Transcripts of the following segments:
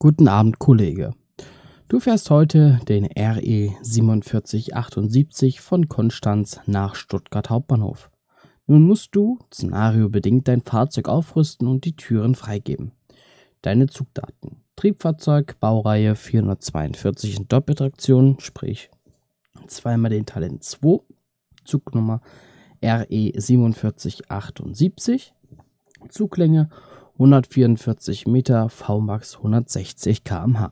Guten Abend, Kollege. Du fährst heute den RE 4778 von Konstanz nach Stuttgart Hauptbahnhof. Nun musst du, szenariobedingt, dein Fahrzeug aufrüsten und die Türen freigeben. Deine Zugdaten: Triebfahrzeug, Baureihe 442 in Doppeltraktion, sprich zweimal den Talent 2, Zugnummer RE 4778, Zuglänge 144 Meter, Vmax 160 km/h.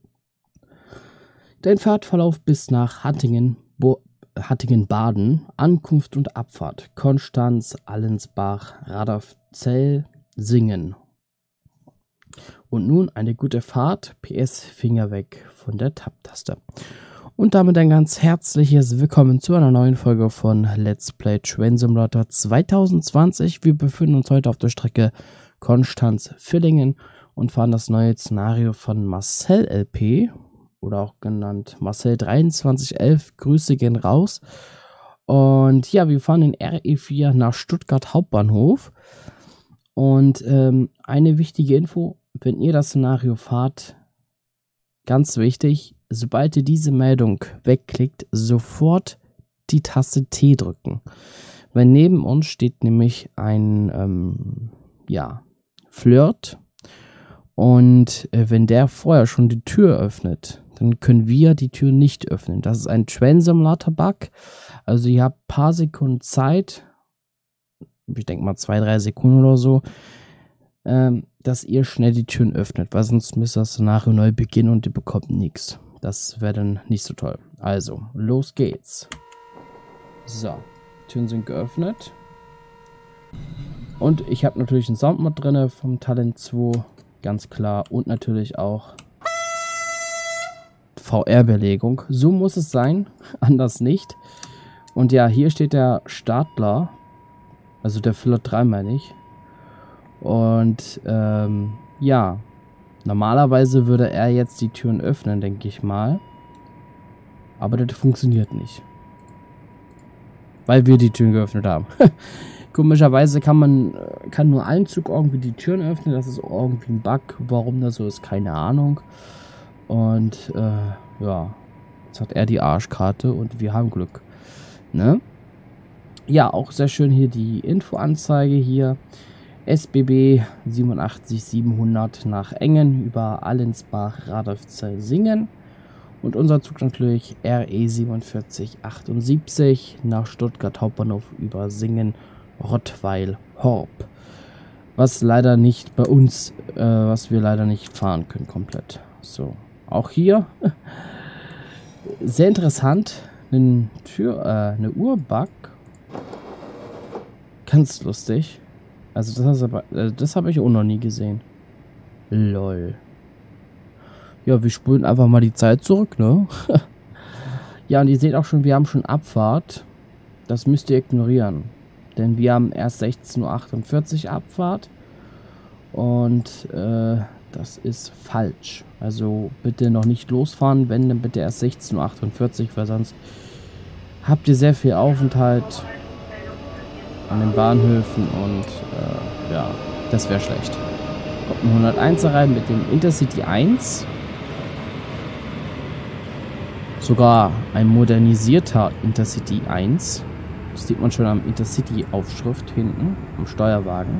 Dein Fahrtverlauf bis nach Hattingen-Baden, Ankunft und Abfahrt: Konstanz, Allensbach, Radolfzell, Singen. Und nun eine gute Fahrt, PS Finger weg von der Tab-Taste. Und damit ein ganz herzliches Willkommen zu einer neuen Folge von Let's Play Train Simulator 2020. Wir befinden uns heute auf der Strecke Konstanz-Villingen und fahren das neue Szenario von Marcel LP, oder auch genannt Marcel 2311. Grüße gehen raus. Und ja, wir fahren den RE4 nach Stuttgart Hauptbahnhof. Und eine wichtige Info: Wenn ihr das Szenario fahrt, ganz wichtig, sobald ihr diese Meldung wegklickt, sofort die Taste T drücken. Weil neben uns steht nämlich ein Flirt. Und wenn der vorher schon die Tür öffnet, dann können wir die Tür nicht öffnen. Das ist ein Train Simulator Bug. Also ihr habt ein paar Sekunden Zeit, ich denke mal 2-3 Sekunden oder so, dass ihr schnell die Türen öffnet, weil sonst müsst ihr das Szenario neu beginnen und ihr bekommt nichts. Das wäre dann nicht so toll. Also, los geht's. So, Türen sind geöffnet. Und ich habe natürlich einen Soundmod drin vom Talent 2, ganz klar. Und natürlich auch VR-Belegung. So muss es sein, anders nicht. Und ja, hier steht der Startler, also der Flirt 3 meine ich. Und ja, normalerweise würde er jetzt die Türen öffnen, denke ich mal. Aber das funktioniert nicht. Weil wir die Türen geöffnet haben. Komischerweise kann nur ein Zug irgendwie die Türen öffnen. Das ist irgendwie ein Bug. Warum das so ist, keine Ahnung. Und ja, jetzt hat er die Arschkarte und wir haben Glück. Ne? Ja, auch sehr schön hier die Infoanzeige hier. SBB 87700 nach Engen über Allensbach, Radolfzell, Singen. Und unser Zug natürlich RE 4778 nach Stuttgart Hauptbahnhof über Singen, Rottweil, Horb. Was leider nicht bei uns, was wir leider nicht fahren können komplett. So, auch hier sehr interessant, eine Uhr-Bug. Ganz lustig. Also das habe ich auch noch nie gesehen. Lol. Ja, wir spulen einfach mal die Zeit zurück, ne? Ja, und ihr seht auch schon, wir haben schon Abfahrt. Das müsst ihr ignorieren. Denn wir haben erst 16:48 Uhr Abfahrt. Und das ist falsch. Also bitte noch nicht losfahren, wenn, dann bitte erst 16:48 Uhr, weil sonst habt ihr sehr viel Aufenthalt an den Bahnhöfen und ja, das wäre schlecht. Kommt ein 101er rein mit dem Intercity 1. Sogar ein modernisierter Intercity 1. Das sieht man schon am Intercity-Aufschrift hinten, am Steuerwagen.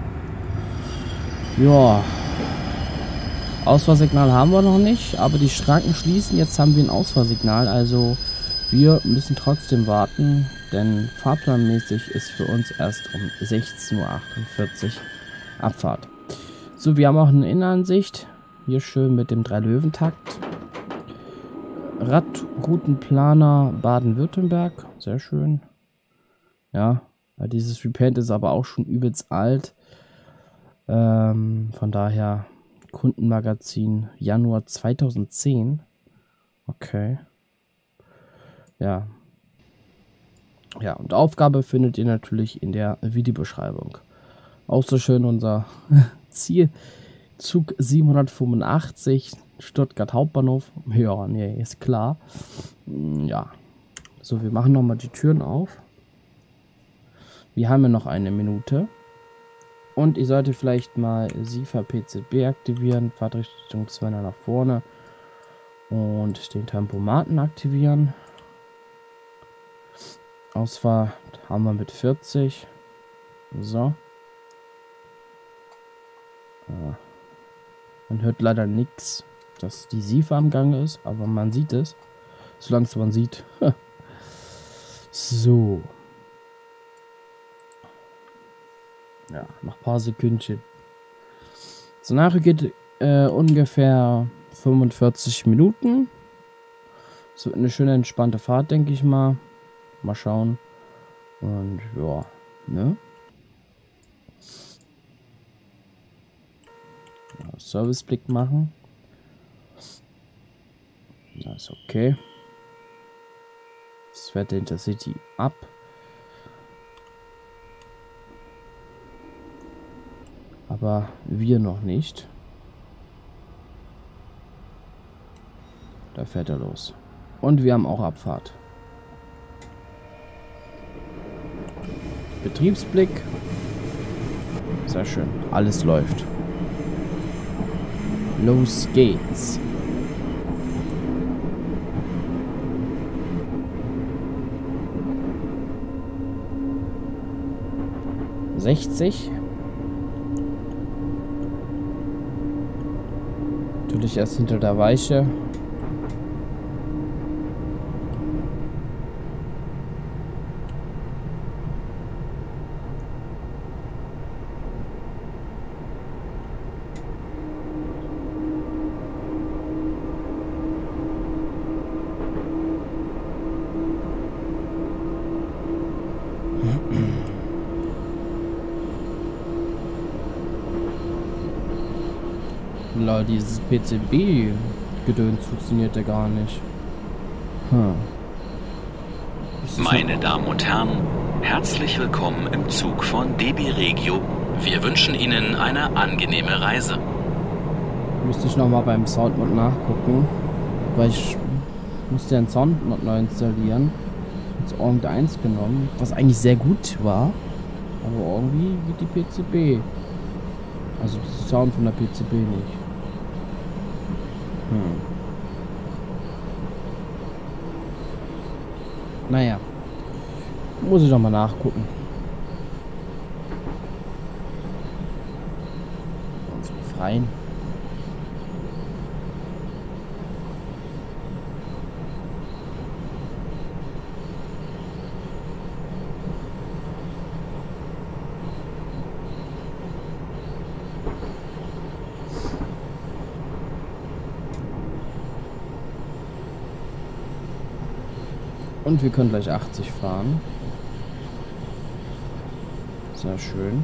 Ja. Ausfahrsignal haben wir noch nicht, aber die Schranken schließen. Jetzt haben wir ein Ausfahrsignal, also wir müssen trotzdem warten, denn fahrplanmäßig ist für uns erst um 16:48 Uhr Abfahrt. So, wir haben auch eine Innenansicht. Hier schön mit dem 3-Löwen-Takt. Radroutenplaner Baden-Württemberg. Sehr schön. Ja, dieses Repent ist aber auch schon übelst alt. Von daher Kundenmagazin Januar 2010. Okay. Ja. Ja, und Aufgabe findet ihr natürlich in der Videobeschreibung. Auch so schön unser Ziel. Zug 785, Stuttgart Hauptbahnhof. Ja, nee, ist klar. Ja. So, wir machen nochmal die Türen auf. Wir haben ja noch eine Minute. Und ich sollte vielleicht mal SIFA PCB aktivieren, Fahrtrichtungswender nach vorne und den Tempomaten aktivieren. Ausfahrt haben wir mit 40. So. Man hört leider nichts, dass die SIFA am Gange ist, aber man sieht es. Solange es man sieht. So. Ja, noch ein paar Sekündchen. So, nachher geht ungefähr 45 Minuten. So eine schöne entspannte Fahrt, denke ich mal. Mal schauen. Und ja, ne? Ja, Serviceblick machen. Das ist okay. Das fährt der Intercity ab. Aber wir noch nicht. Da fährt er los. Und wir haben auch Abfahrt. Betriebsblick. Sehr schön. Alles läuft. Los geht's. '60. Natürlich erst hinter der Weiche. Lol, dieses PCB-Gedöns funktioniert ja gar nicht. Meine Damen und Herren, herzlich willkommen im Zug von DB Regio. Wir wünschen Ihnen eine angenehme Reise. Müsste ich nochmal beim Soundmod nachgucken, weil ich musste einen Soundmod neu installieren. Jetzt irgendeins genommen, was eigentlich sehr gut war, aber irgendwie geht die PCB, also der Sound von der PCB nicht. Naja, muss ich doch mal nachgucken. Uns befreien. Und wir können gleich 80 fahren. Sehr schön.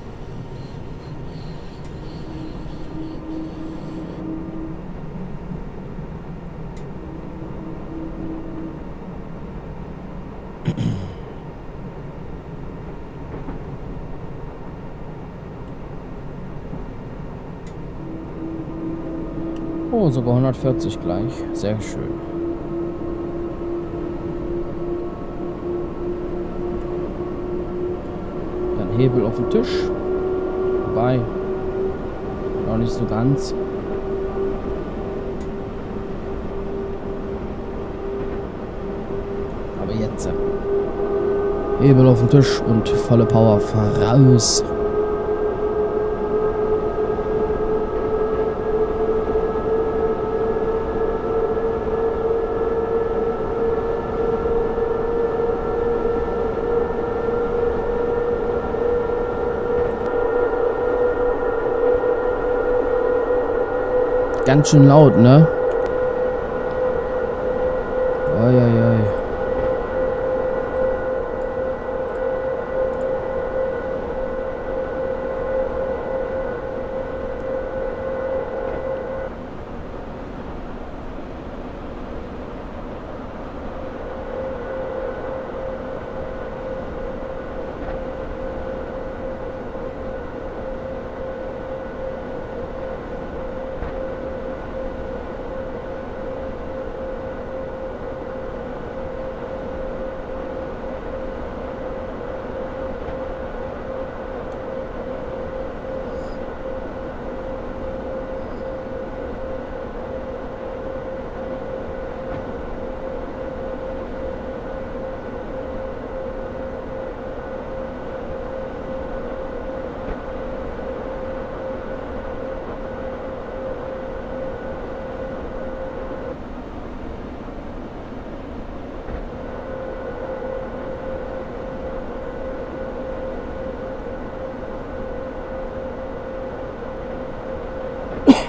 Oh, sogar 140 gleich. Sehr schön. Hebel auf den Tisch. Wobei. Noch nicht so ganz. Aber jetzt. Hebel auf den Tisch und volle Power voraus. Ganz schön laut, ne? Oi, oi, oi.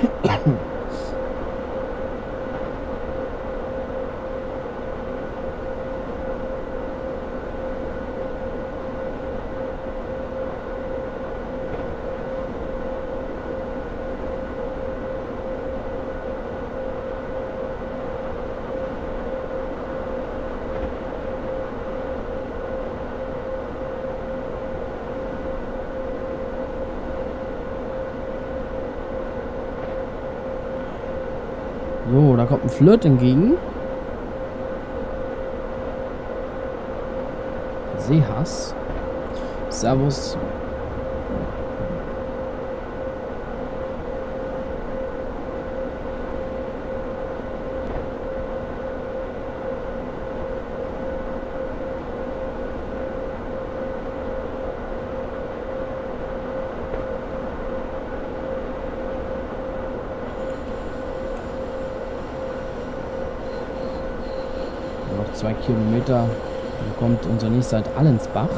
So, da kommt ein Flirt entgegen. Seehass. Servus. Noch 2 Kilometer. Dann kommt unser nächster halt Allensbach.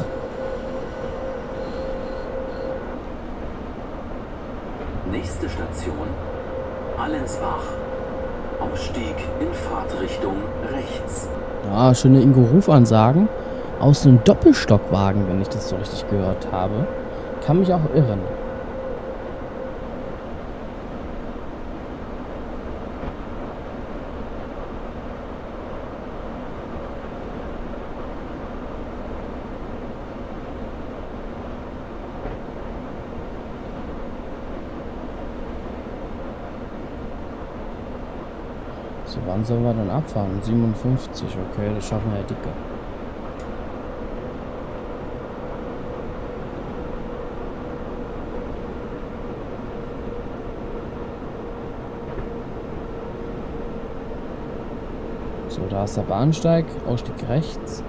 Nächste Station, Allensbach. Ausstieg in Fahrtrichtung rechts. Ja, schöne Ingo-Rufansagen. Aus einem Doppelstockwagen, wenn ich das so richtig gehört habe. Kann mich auch irren. So, wann sollen wir dann abfahren? 57, okay, das schaffen wir ja dicke. So, da ist der Bahnsteig, Ausstieg rechts.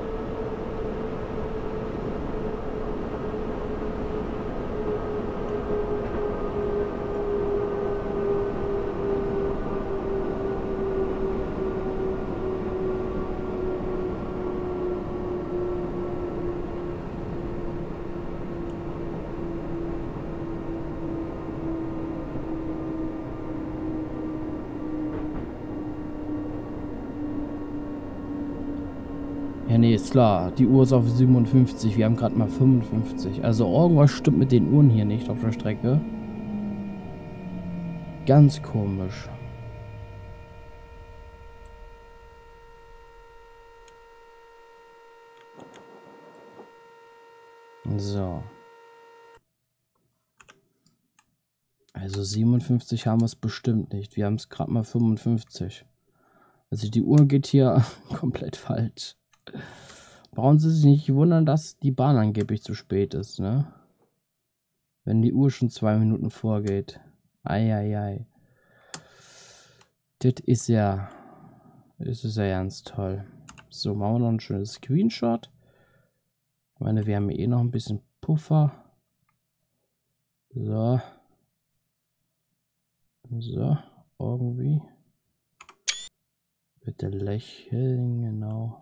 Ja, nee, ist klar. Die Uhr ist auf 57. Wir haben gerade mal 55. Also irgendwas stimmt mit den Uhren hier nicht auf der Strecke. Ganz komisch. So. Also 57 haben wir es bestimmt nicht. Wir haben es gerade mal 55. Also die Uhr geht hier komplett falsch. Brauchen Sie sich nicht wundern, dass die Bahn angeblich zu spät ist, ne? Wenn die Uhr schon 2 Minuten vorgeht. Eieiei. Das ist ja ganz toll. So, machen wir noch ein schönes Screenshot. Ich meine, wir haben eh noch ein bisschen Puffer. So. So, irgendwie. Bitte lächeln, genau.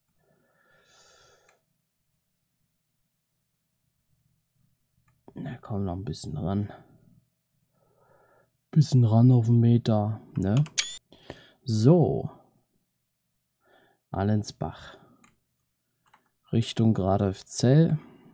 Na komm, noch ein bisschen ran. Bisschen ran auf den Meter, ne? So. Allensbach. Richtung Gradolfzell.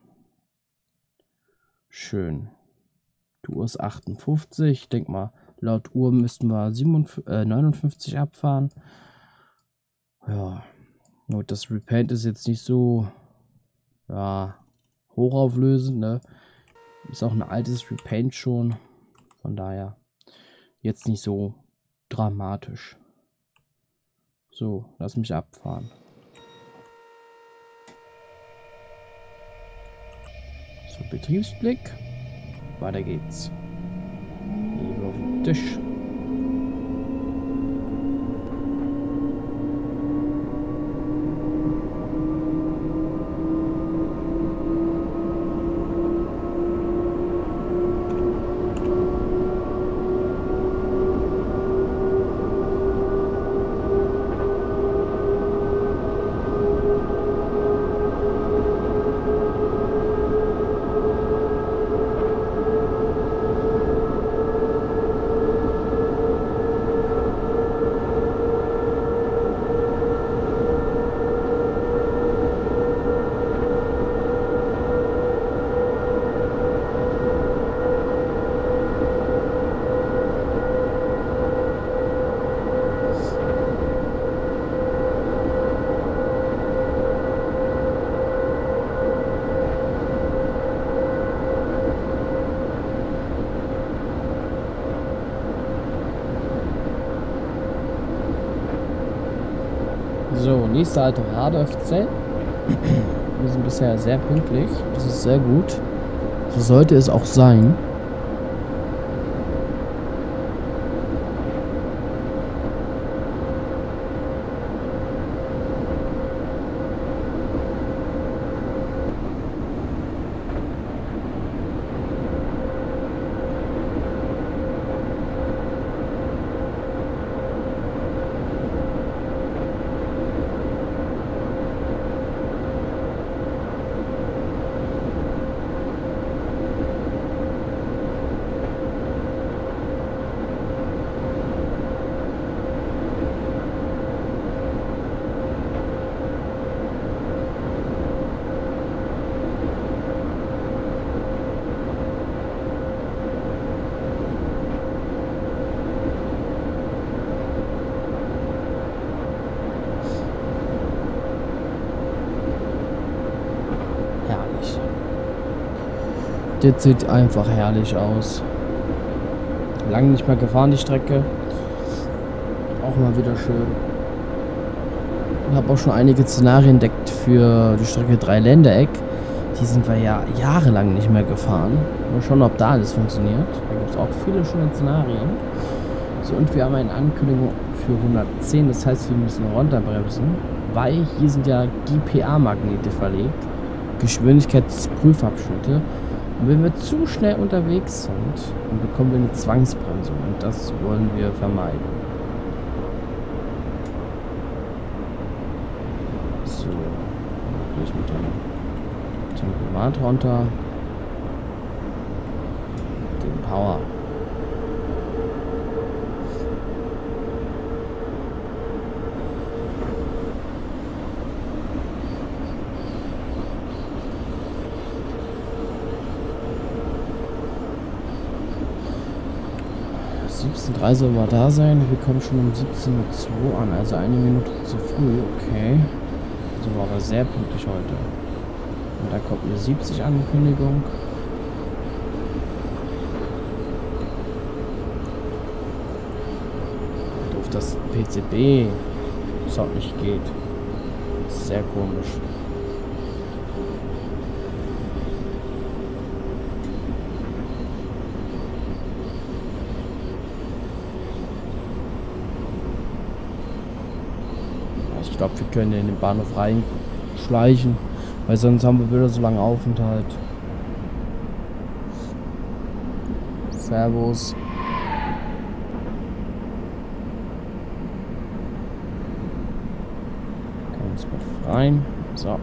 Schön. Die Uhr ist 58. Ich denke mal, laut Uhr müssten wir 59 abfahren. Ja. Nur das Repaint ist jetzt nicht so, ja, hochauflösend, ne? Ist auch ein altes Repaint schon. Von daher jetzt nicht so dramatisch. So, lass mich abfahren. So, Betriebsblick. Weiter geht's. Hier auf den Tisch. So, nächste Halt Radolfzell. Wir sind bisher sehr pünktlich. Das ist sehr gut. So sollte es auch sein. Das sieht einfach herrlich aus. Lange nicht mehr gefahren, die Strecke. Auch mal wieder schön. Ich habe auch schon einige Szenarien entdeckt für die Strecke Dreiländereck. Die sind wir ja jahrelang nicht mehr gefahren. Mal schauen, ob da alles funktioniert. Da gibt es auch viele schöne Szenarien. So, und wir haben eine Ankündigung für 110. Das heißt, wir müssen runterbremsen, weil hier sind ja GPA-Magnete verlegt. Geschwindigkeitsprüfabschnitte. Und wenn wir zu schnell unterwegs sind, dann bekommen wir eine Zwangsbremsung. Und das wollen wir vermeiden. So. Durch mit dem Tempomat runter. Den Power. Um 17:03 soll wir da sein. Wir kommen schon um 17:02 Uhr an, also eine Minute zu früh. Okay. So war aber sehr pünktlich heute. Und da kommt eine 70 Ankündigung. Doof, dass PCB Sound nicht geht. Sehr komisch. Ich glaube, wir können in den Bahnhof reinschleichen, weil sonst haben wir wieder so lange Aufenthalt. Servus. Können uns befreien. So.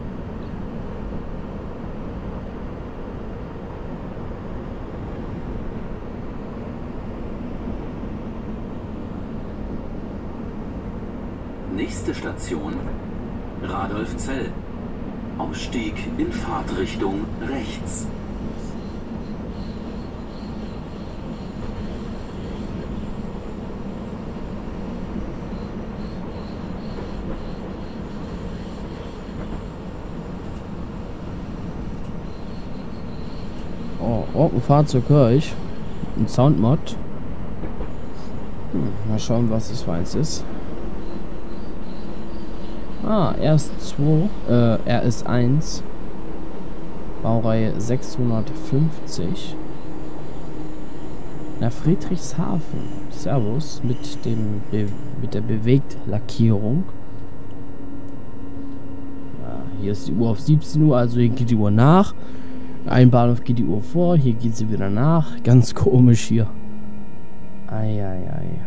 Nächste Station, Radolfzell. Ausstieg in Fahrtrichtung rechts. Oh, ein Fahrzeug höre ich. Ein Soundmod. Mal schauen, was das für eins ist. Ah, RS1. Baureihe 650. Na, Friedrichshafen. Servus. Mit der Bewegtlackierung. Ja, hier ist die Uhr auf 17 Uhr, also hier geht die Uhr nach. Ein Bahnhof geht die Uhr vor, hier geht sie wieder nach. Ganz komisch hier. Eieiei.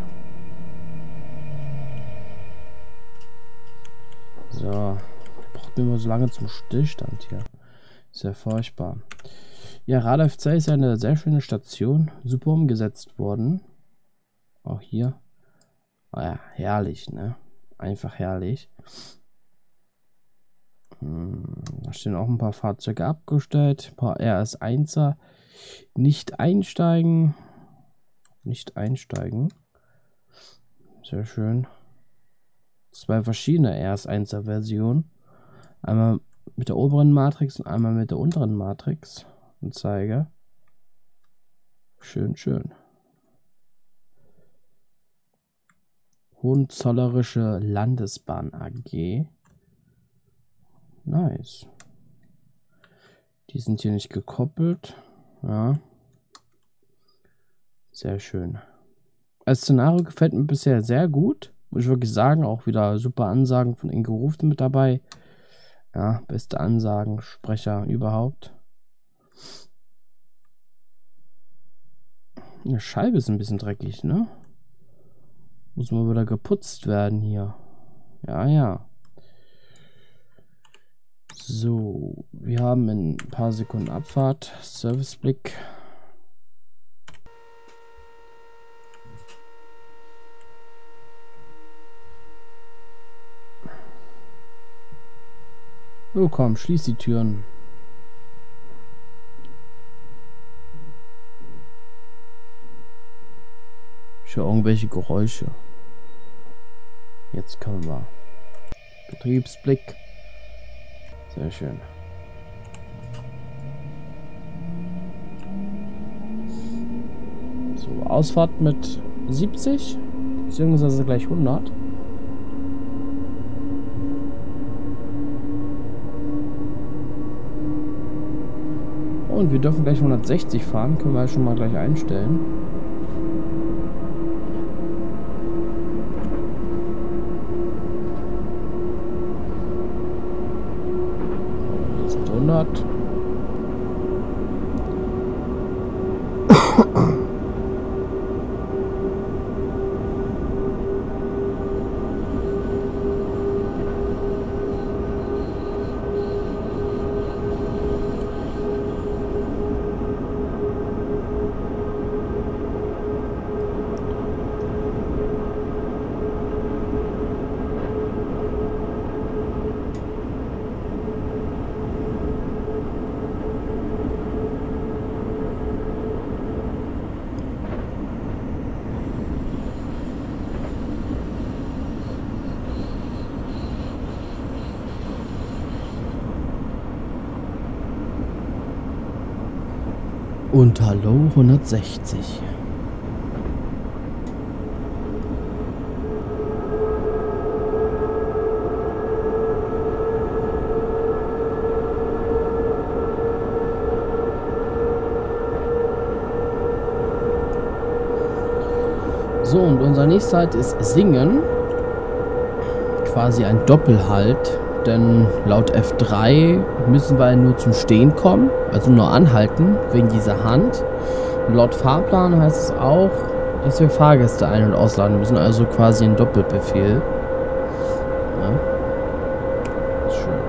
So, braucht immer so lange zum Stillstand hier. Ist ja furchtbar. Ja, Radolfzell ist ja eine sehr schöne Station. Super umgesetzt worden. Auch hier. Oh ja, herrlich, ne? Einfach herrlich. Da stehen auch ein paar Fahrzeuge abgestellt. Ein paar RS1er. Nicht einsteigen. Nicht einsteigen. Sehr schön. Zwei verschiedene RS1er Versionen. Einmal mit der oberen Matrix und einmal mit der unteren Matrix. Anzeige. Schön, schön. Hohenzollerische Landesbahn AG. Nice. Die sind hier nicht gekoppelt. Ja. Sehr schön. Das Szenario gefällt mir bisher sehr gut. Muss ich wirklich sagen. Auch wieder super Ansagen von Ingo Ruft mit dabei. Ja, beste Ansagen, Sprecher überhaupt. Die Scheibe ist ein bisschen dreckig, ne? Muss mal wieder geputzt werden hier. Ja, ja. So, wir haben in ein paar Sekunden Abfahrt. Serviceblick. Oh komm, schließ die Türen. Ich höre irgendwelche Geräusche. Jetzt können wir. Betriebsblick. Sehr schön. So, Ausfahrt mit 70, beziehungsweise gleich 100. Und wir dürfen gleich 160 fahren, können wir schon mal gleich einstellen. Jetzt 100. Und hallo 160. So, und unser nächster Halt ist Singen. Quasi ein Doppelhalt. Denn laut F3 müssen wir nur zum Stehen kommen, also nur anhalten, wegen dieser Hand. Und laut Fahrplan heißt es auch, dass wir Fahrgäste ein- und ausladen müssen, also quasi ein Doppelbefehl. Ja. Ist schön.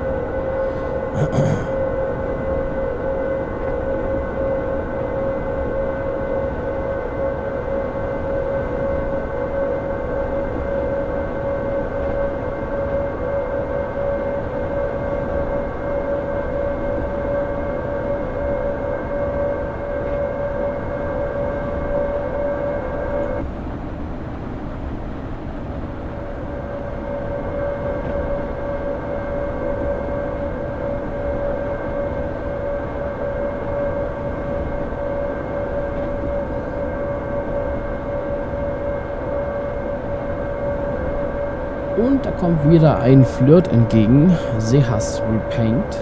Und da kommt wieder ein Flirt entgegen. Sehas Repaint.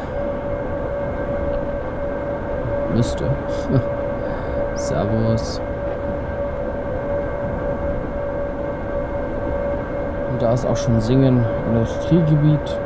Müsste. Servus. Und da ist auch schon Singen, Industriegebiet.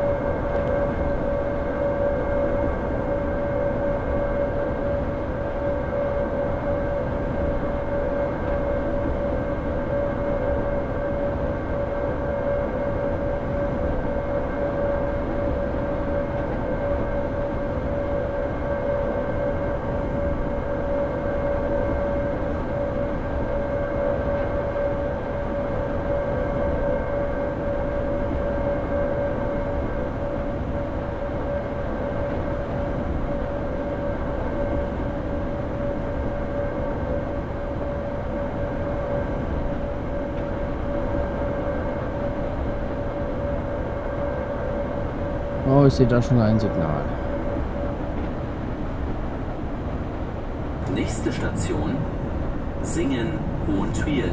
Oh, ich sehe da schon ein Signal. Nächste Station: Singen, Hohentwiel.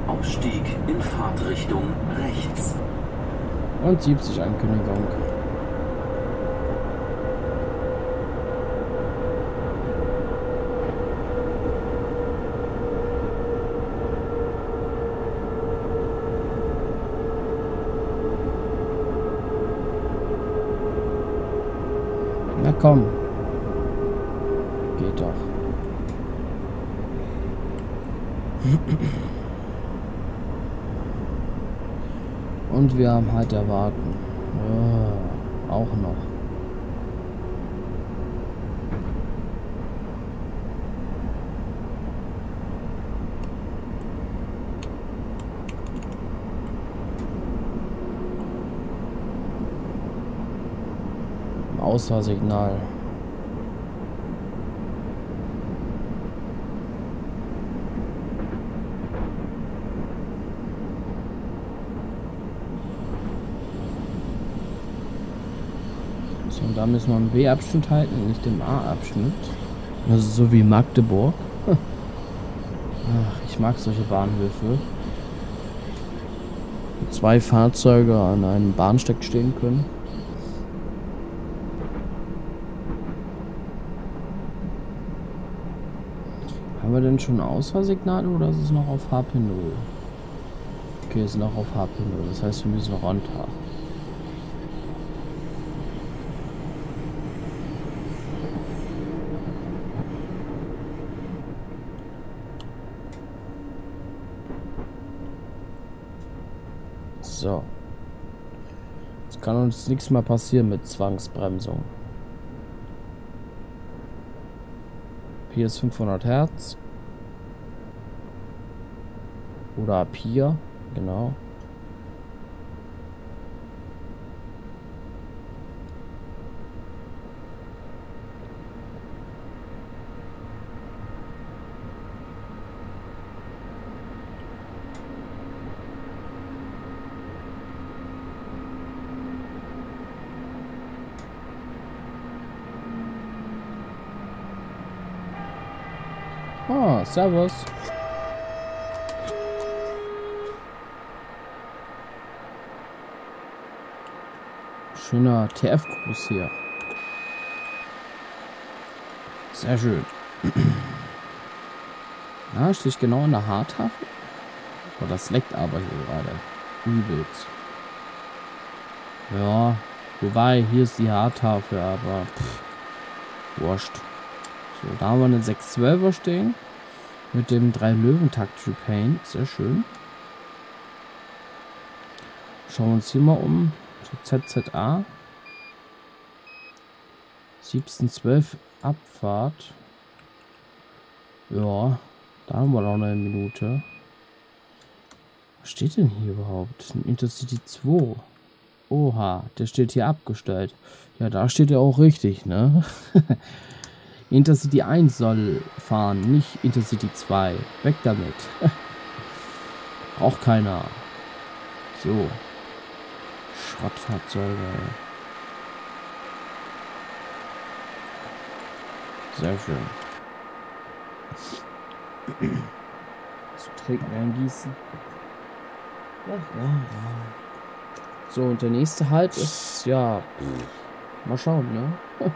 Ausstieg in Fahrtrichtung rechts. Und 70 Ankündigung. komm. Geht doch. Und wir haben halt erwarten. Ja, auch noch. Ausfahrsignal. So, und da müssen wir im B-Abschnitt halten, nicht im A-Abschnitt. Also so wie Magdeburg. Ach, ich mag solche Bahnhöfe. Wo 2 Fahrzeuge an einem Bahnsteig stehen können. Haben wir denn schon Ausfahrsignale oder ist es noch auf HP0? Okay, ist noch auf HP0, das heißt wir müssen runter. So. Jetzt kann uns nichts mehr passieren mit Zwangsbremsung. Hier ist 500 Hertz. Oder ab hier, genau. Ah, servus. Schöner TF-Gruß hier. Sehr schön. Na, stehe ich genau an der Haartafel? Oh, das leckt aber hier gerade. Übelst. Ja, wobei, hier ist die Haartafel, aber wurscht. So, da haben wir eine 612er stehen. Mit dem 3 Löwentakt Repaint. Sehr schön. Schauen wir uns hier mal um. So, ZZA. 1712 Abfahrt. Ja, da haben wir noch eine Minute. Was steht denn hier überhaupt? Ein Intercity 2. Oha, der steht hier abgestellt. Ja, da steht er auch richtig, ne? Intercity 1 soll fahren, nicht Intercity 2. Weg damit. Braucht keiner. So. Schrottfahrzeuge. Sehr schön. So, Trinken eingießen. Ja. So, und der nächste Halt ist, ja, mal schauen, ne?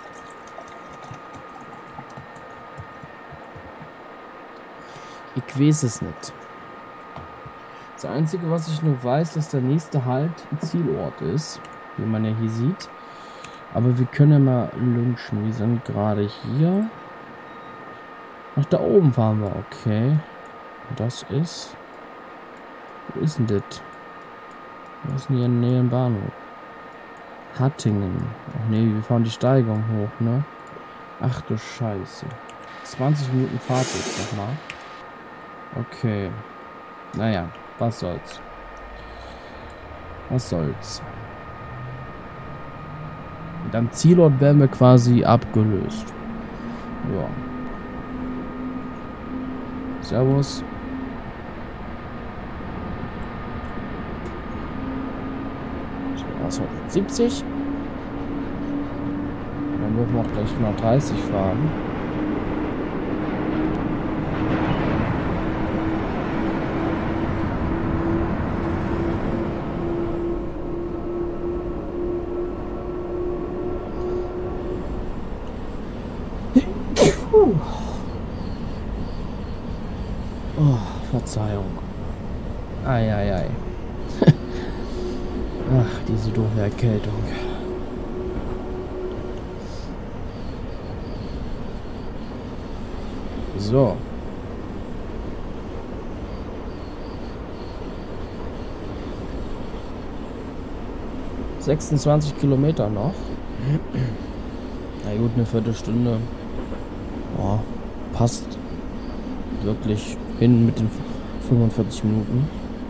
Ich weiß es nicht. Das Einzige, was ich nur weiß, dass der nächste Halt ein Zielort ist, wie man ja hier sieht. Aber wir können ja mal lunchen. Wir sind gerade hier. Nach da oben fahren wir, okay. Das ist... Wo ist denn das? Was ist denn hier in der Nähe im Bahnhof? Hattingen. Ach nee, wir fahren die Steigung hoch, ne? Ach du Scheiße. 20 Minuten Fahrt jetzt nochmal. Okay. Naja, was soll's. Was soll's. Und am Zielort werden wir quasi abgelöst. Ja. Servus. So, 70. Dann dürfen wir auch gleich 130 fahren. Oh, Verzeihung. Ei. Ach, diese doofe Erkältung. So. ...26 Kilometer noch. Na gut, eine Viertelstunde. Boah, passt wirklich hin mit den 45 Minuten.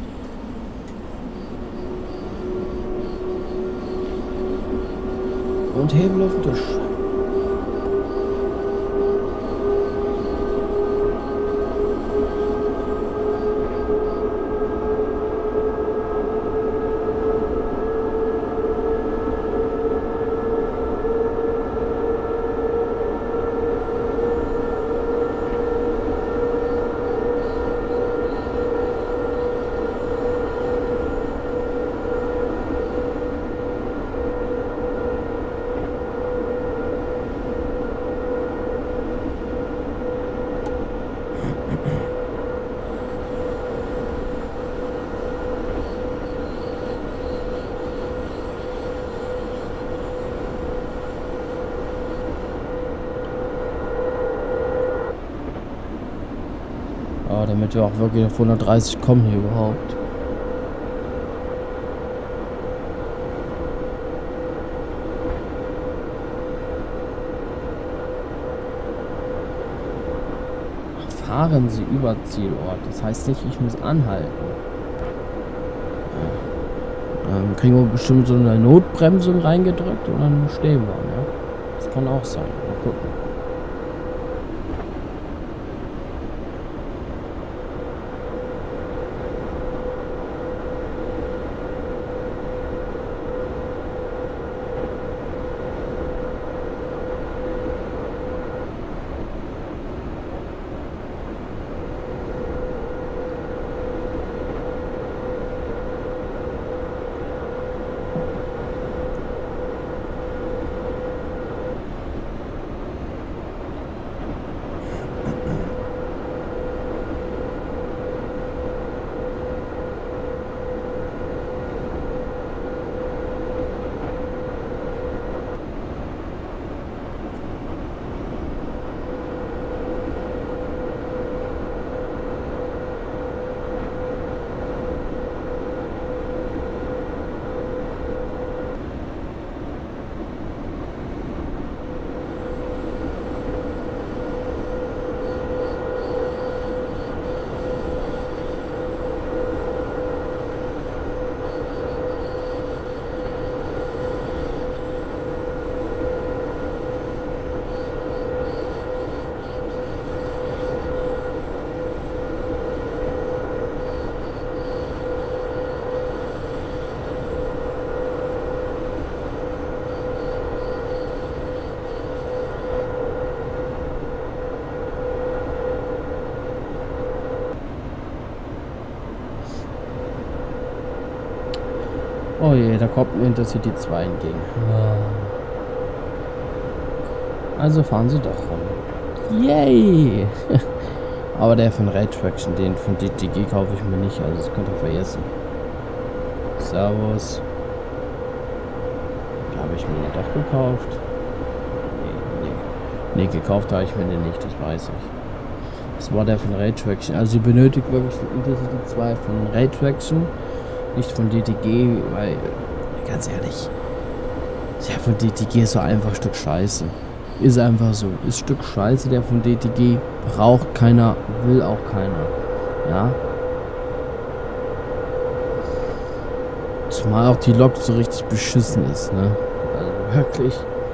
Und Hebel auf den Tisch. Damit wir auch wirklich auf 130 kommen hier überhaupt. Fahren Sie über Zielort. Das heißt nicht, ich muss anhalten. Ja. Dann kriegen wir bestimmt so eine Notbremsung reingedrückt und dann stehen wir. Ja? Das kann auch sein. Mal gucken. Oh je, da kommt mir Intercity 2 entgegen. Also fahren sie doch rum. Yay! Aber der von Ray Traction, den von DTG kaufe ich mir nicht, also das könnt ihr vergessen. Servus. Habe ich mir doch gekauft. Nee, gekauft habe ich mir den nicht, das weiß ich. Das war der von Ray Traction. Also ihr benötigt wirklich den Intercity 2 von Ray Traction. Nicht von DTG, weil, ganz ehrlich, der von DTG ist so einfach ein Stück Scheiße. Ist einfach so. Ist ein Stück Scheiße, der von DTG. Braucht keiner, will auch keiner. Ja. Zumal auch die Lok so richtig beschissen ist, ne? Also wirklich.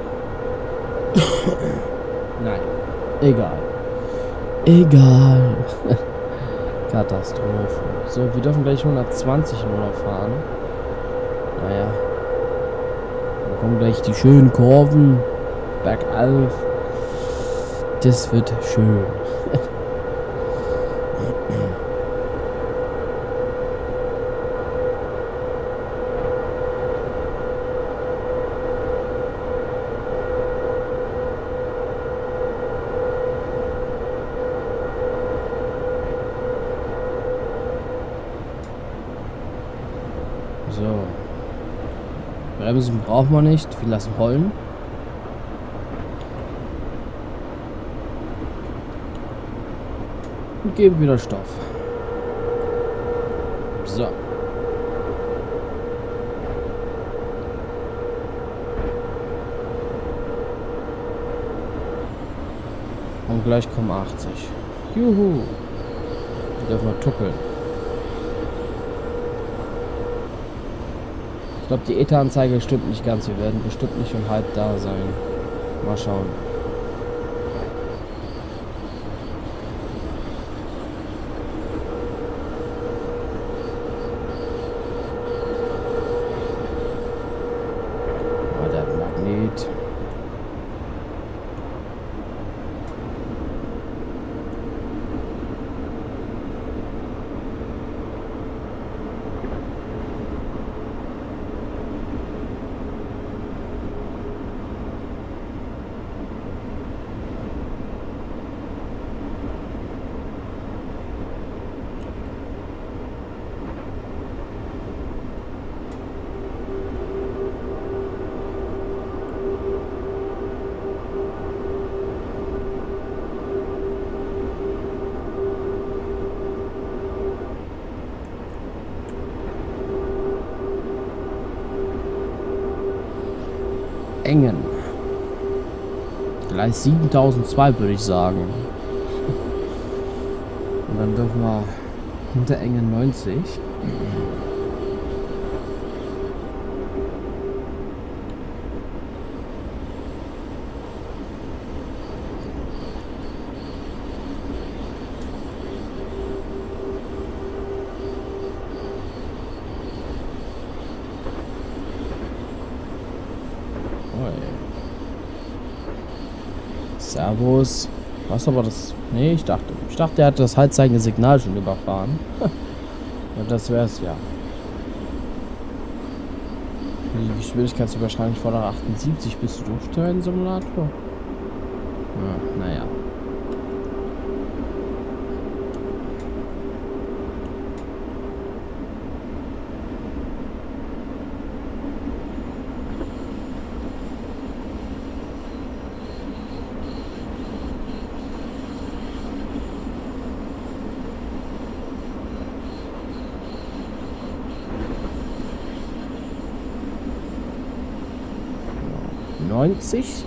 Nein. Egal. Egal. Katastrophe. So, wir dürfen gleich 120 nur noch fahren. Naja. Dann kommen gleich die schönen Kurven. Bergauf. Das wird schön. So. Bremsen brauchen wir nicht. Wir lassen rollen. und geben wieder Stoff. So. Und gleich kommen 80. Juhu. Die dürfen wir tuckeln. Ich glaube, die ETA-Anzeige stimmt nicht ganz. Wir werden bestimmt nicht um halb da sein. Mal schauen. Oh, der Magnet. Engen. Gleich 7002 würde ich sagen. Und dann dürfen wir hinter Engen 90. Servus. Was aber das... Nee, ich dachte, er hat das halbzeigende Signal schon überfahren. Und das wär's ja. Die Geschwindigkeitsüberschreitung von 78 bist du für einen Simulator? Ja, naja. ...90.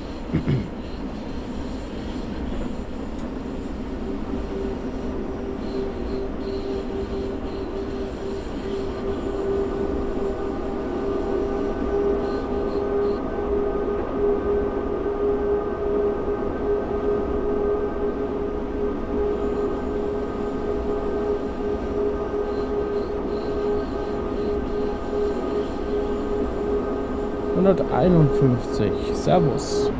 151. Servus.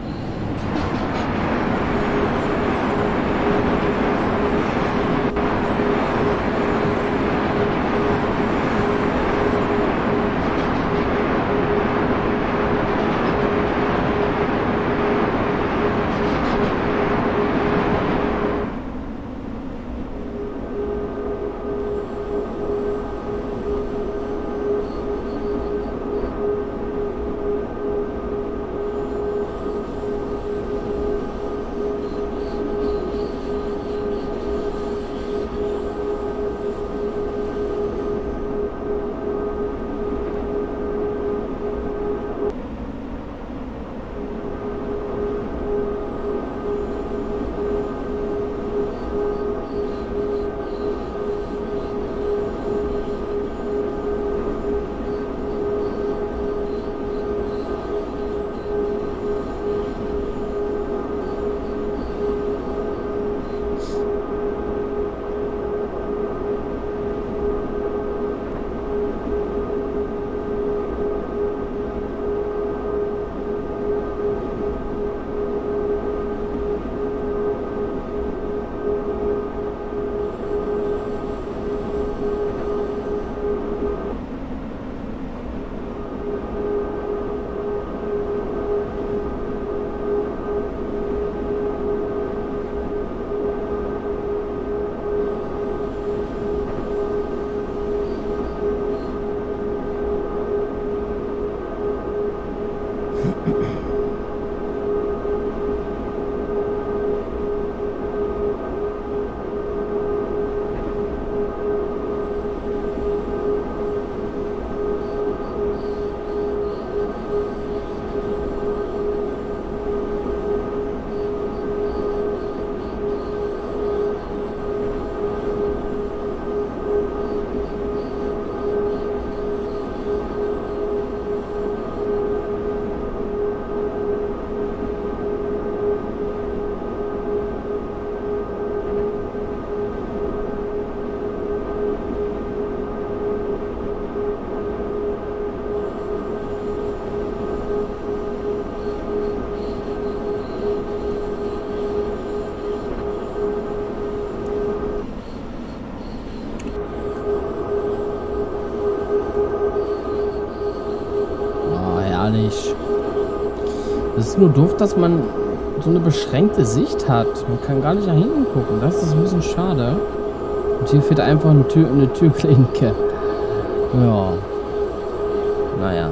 nur doof, dass man so eine beschränkte Sicht hat. Man kann gar nicht nach hinten gucken. Das ist ein bisschen schade. Und hier fehlt einfach eine Türklinke. Ja. Naja.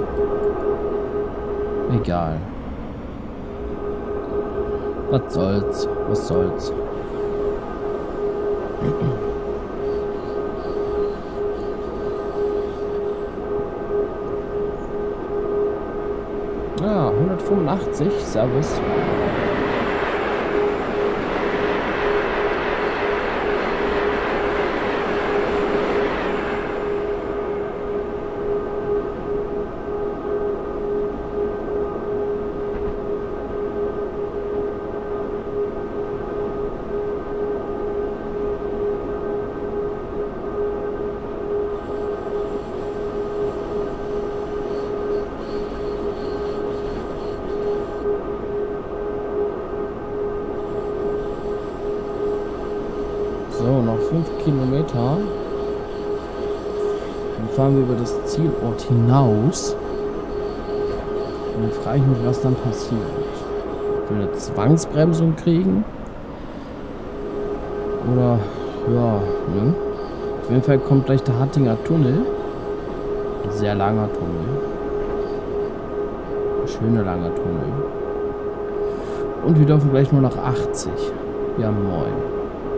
Egal. Was soll's? Was soll's? Ja, 185. Servus. So, noch 5 Kilometer. Dann fahren wir über das Zielort hinaus. Und dann frage ich mich, was dann passiert. Ob wir eine Zwangsbremsung kriegen? Oder, ja, ne? Auf jeden Fall kommt gleich der Hattinger Tunnel. Ein sehr langer Tunnel. Ein schöner langer Tunnel. Und wir dürfen gleich nur nach 80. Ja, moin.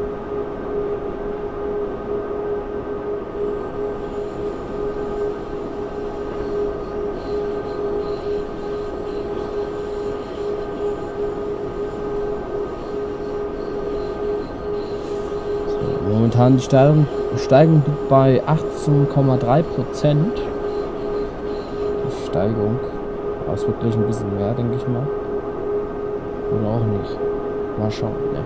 Momentan die Steigung liegt bei 18,3%. Die Steigung. Aber es wird gleich ein bisschen mehr, denke ich mal. Oder auch nicht. Mal schauen. Ja.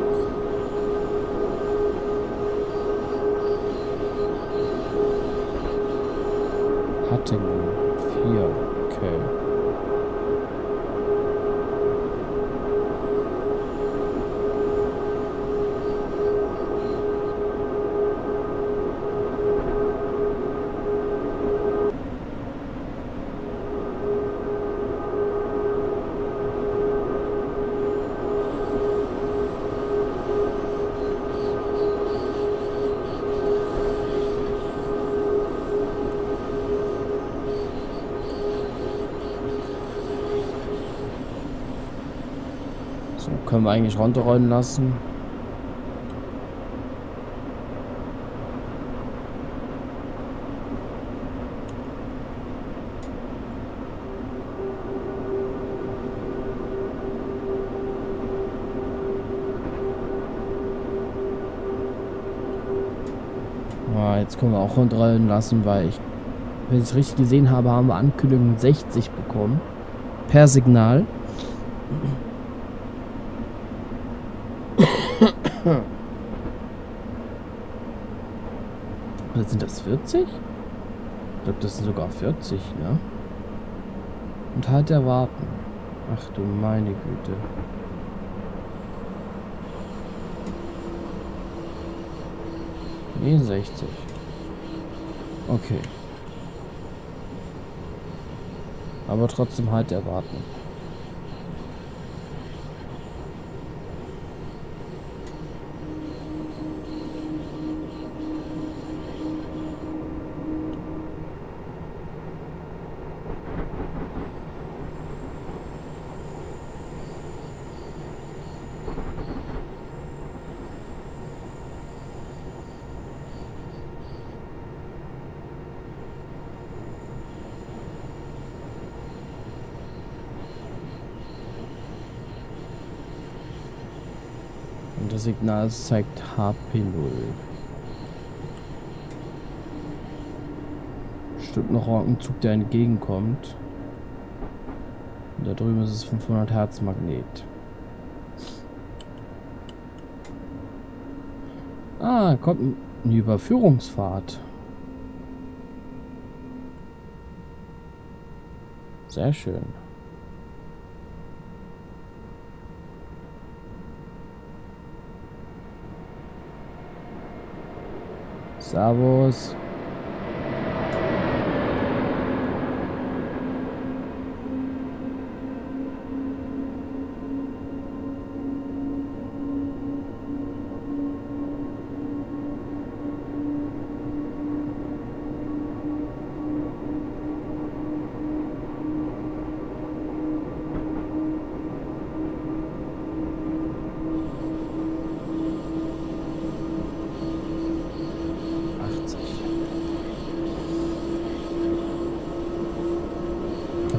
Hattingen 4. Okay. So, können wir eigentlich runterrollen lassen. Ja, jetzt können wir auch runterrollen lassen, weil ich, wenn ich es richtig gesehen habe, haben wir Ankündigung 60 bekommen. Per Signal. Oder sind das 40? Ich glaube, das sind sogar 40, ne? Und halt erwarten. Ach du meine Güte. Nee, 60. Okay. Aber trotzdem halt erwarten. Und das Signal zeigt HP0. Bestimmt noch ein Zug, der entgegenkommt. Und da drüben ist es 500 Hertz Magnet. Ah, kommt eine Überführungsfahrt. Sehr schön. Servus.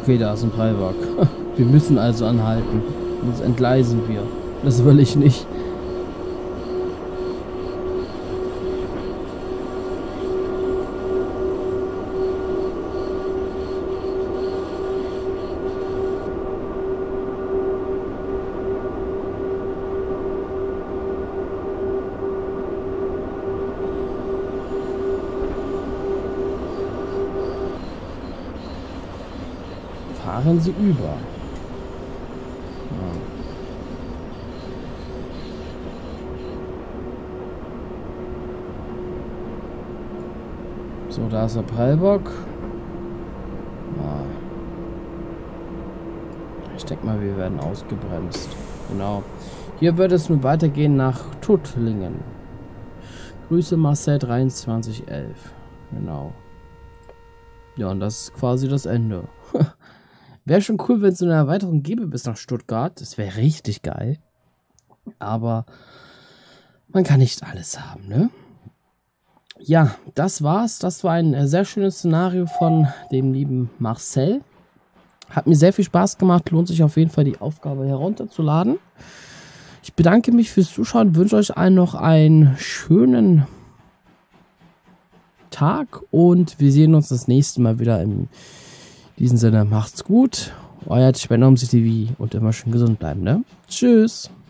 Okay, da ist ein Prellbock. Wir müssen also anhalten. Sonst entgleisen wir. Das will ich nicht. Fahren Sie über. Ja. So, da ist der Prellbock. Ja. Ich denke mal, wir werden ausgebremst. Genau. Hier wird es nun weitergehen nach Tuttlingen. Grüße Marcel 2311. Genau. Ja, und das ist quasi das Ende. Wäre schon cool, wenn es so eine Erweiterung gäbe bis nach Stuttgart. Das wäre richtig geil. Aber man kann nicht alles haben, ne? Ja, das war's. Das war ein sehr schönes Szenario von dem lieben Marcel. Hat mir sehr viel Spaß gemacht. Lohnt sich auf jeden Fall, die Aufgabe herunterzuladen. Ich bedanke mich fürs Zuschauen. Wünsche euch allen noch einen schönen Tag. Und wir sehen uns das nächste Mal wieder. In diesem Sinne, macht's gut. Euer Spender um sich TV und immer schön gesund bleiben, ne? Tschüss.